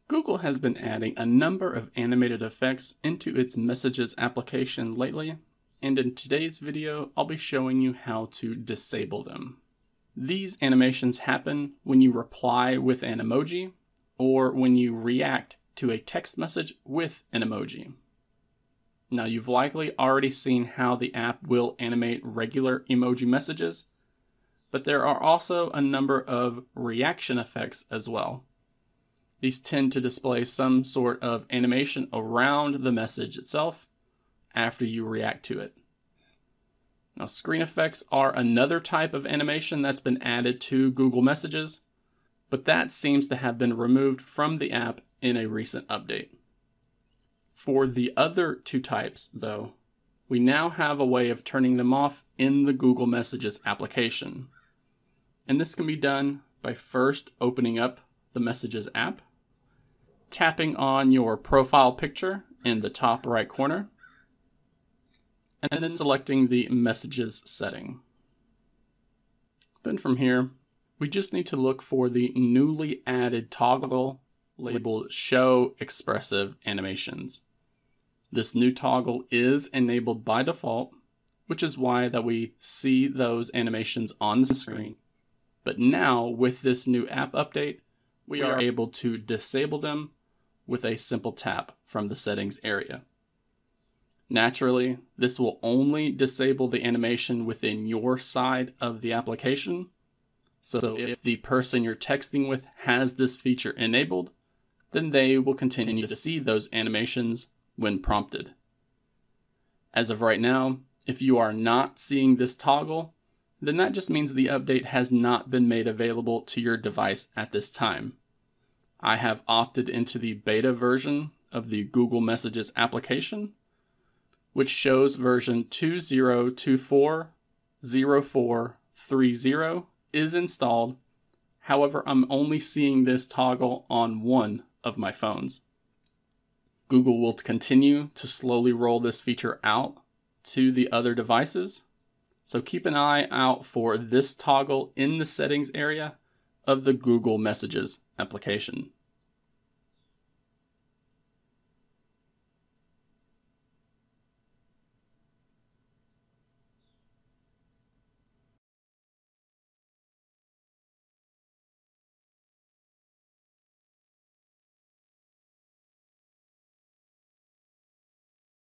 Google has been adding a number of animated effects into its Messages application lately, and in today's video, I'll be showing you how to disable them. These animations happen when you reply with an emoji, or when you react to a text message with an emoji. Now, you've likely already seen how the app will animate regular emoji messages, but there are also a number of reaction effects as well. These tend to display some sort of animation around the message itself after you react to it. Now, screen effects are another type of animation that's been added to Google Messages, but that seems to have been removed from the app in a recent update. For the other two types, though, we now have a way of turning them off in the Google Messages application. And this can be done by first opening up the Messages app, tapping on your profile picture in the top right corner, and then selecting the Messages setting. Then from here, we just need to look for the newly added toggle labeled Show Expressive Animations. This new toggle is enabled by default, which is why that we see those animations on the screen. But now, with this new app update, we are able to disable them with a simple tap from the settings area. Naturally, this will only disable the animation within your side of the application. So if the person you're texting with has this feature enabled, then they will continue to see those animations when prompted. As of right now, if you are not seeing this toggle, then that just means the update has not been made available to your device at this time. I have opted into the beta version of the Google Messages application, which shows version 2024.0430 is installed. However, I'm only seeing this toggle on one of my phones. Google will continue to slowly roll this feature out to the other devices, so keep an eye out for this toggle in the settings area of the Google Messages application.